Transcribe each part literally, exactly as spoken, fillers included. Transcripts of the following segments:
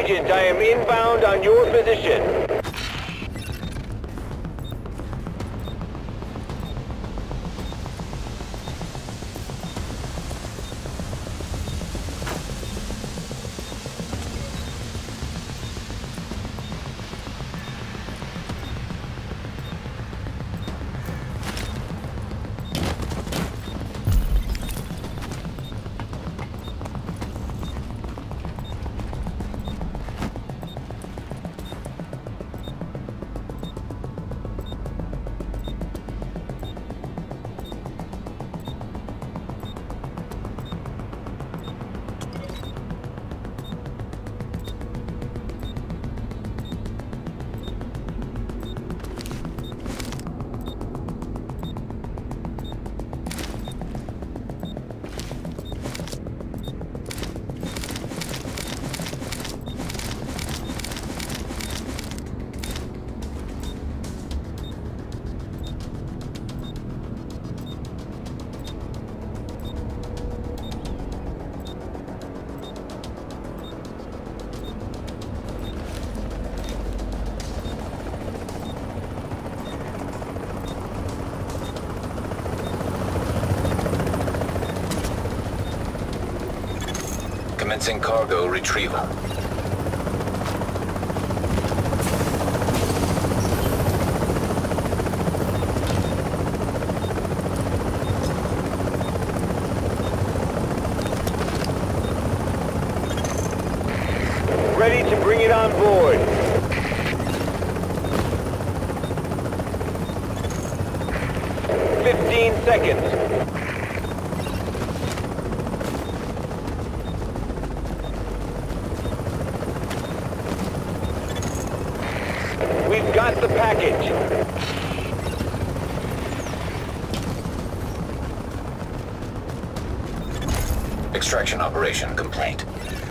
Agent, I am inbound on your position. Commencing cargo retrieval. Ready to bring it on board. Fifteen seconds. We've got the package. Extraction operation complete.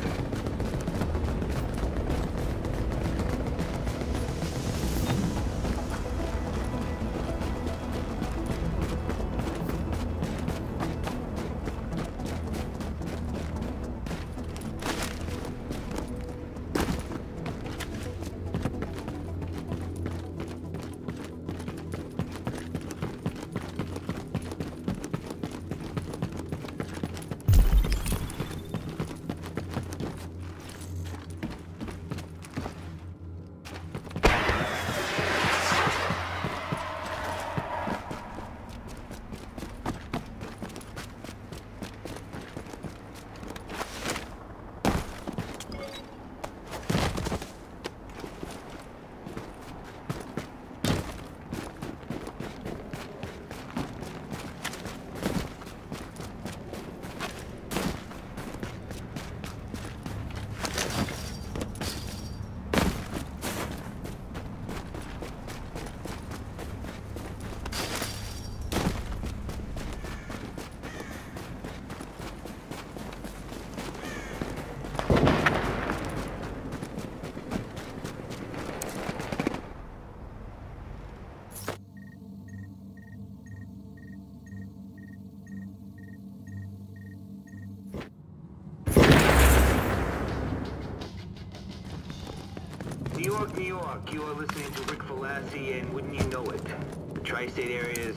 New York, New York, you are listening to Rick Clancy, and wouldn't you know it, the tri-state area is...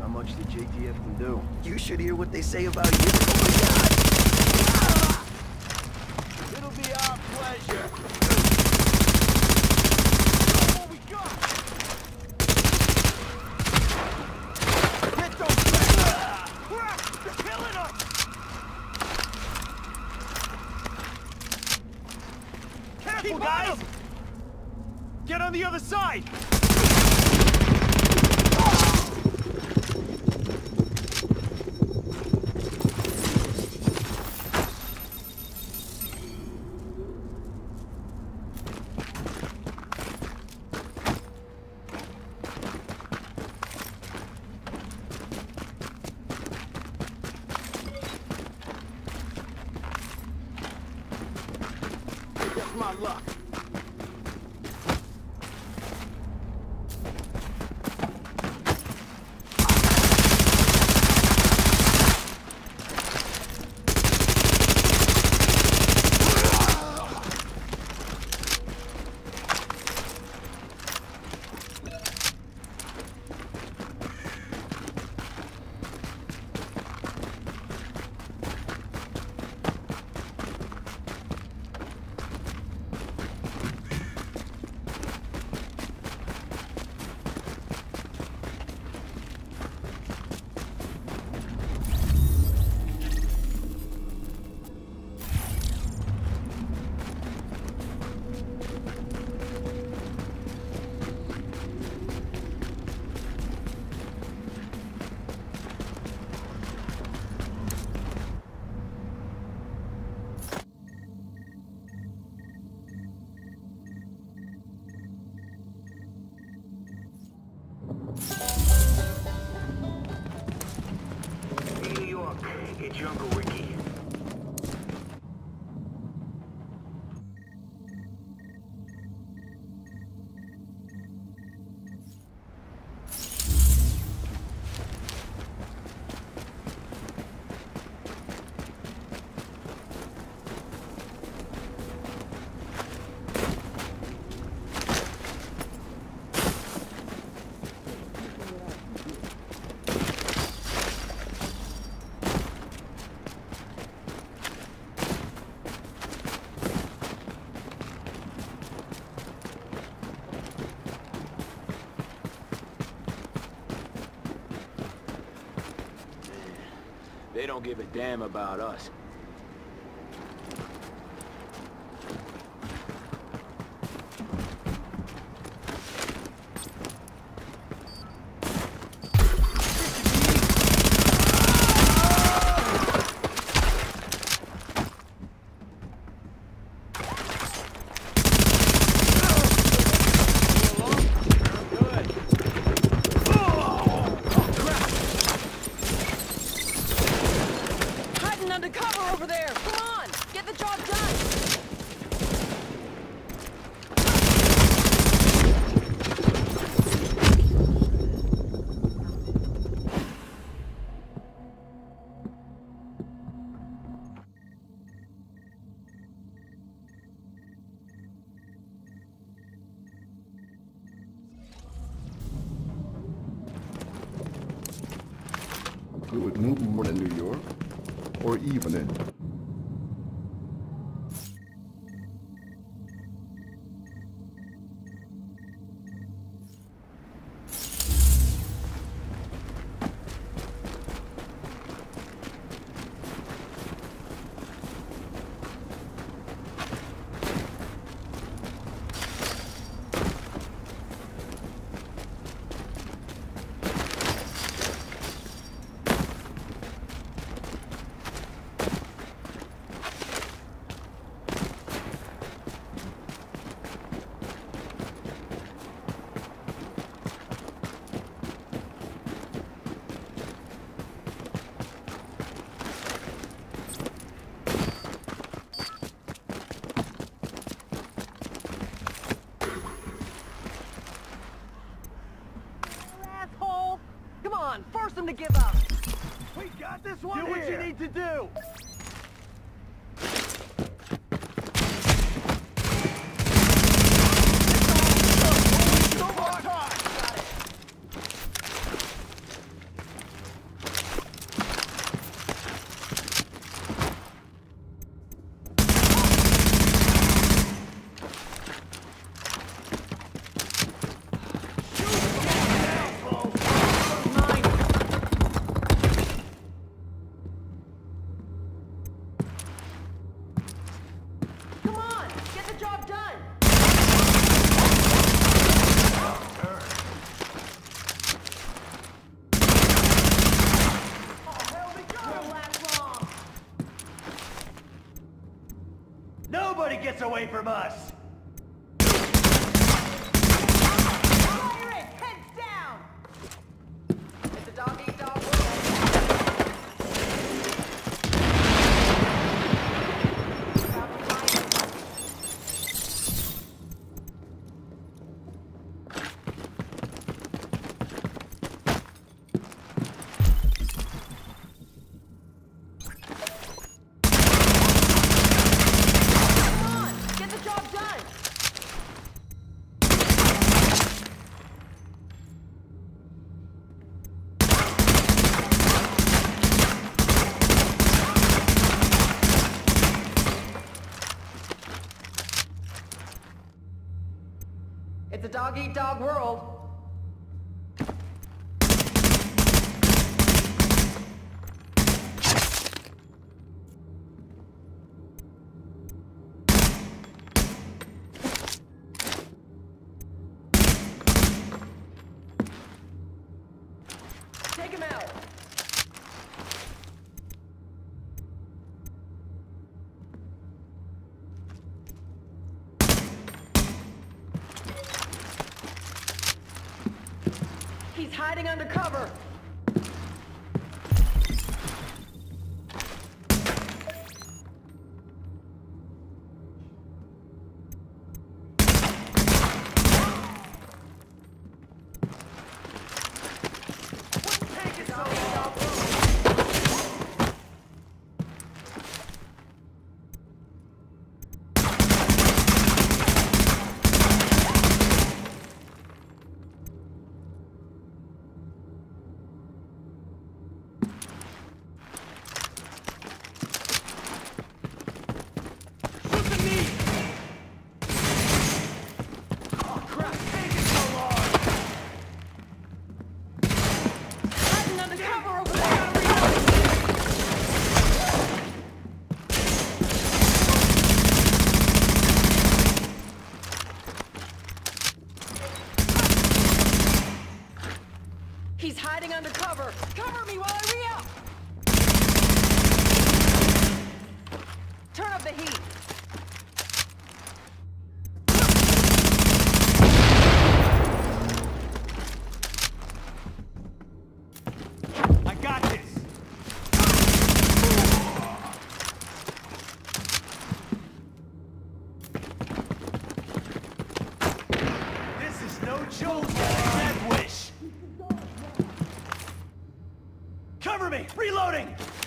much the J T F can do. You should hear what they say about you. Oh my God! Ah! It'll be our pleasure. What we got? Get those back! Ah! They're killing us! Careful, Keep guys! Get on the other side! That's my luck. New York, it's your Uncle Ricky. They don't give a damn about us. Undercover over there! Come on! Get the job done! We would move more than New York, or even in. Come on, force them to give up! We got this one. Do here. what you need to do. gets away from us! Fire it! Heads down! It's a dog-eat-dog world. It's a dog-eat-dog world. Take him out. He's hiding under cover. He's hiding under cover. Cover me while I re-up. Turn up the heat. I got this! This is no joke, death wish! Cover me! Reloading!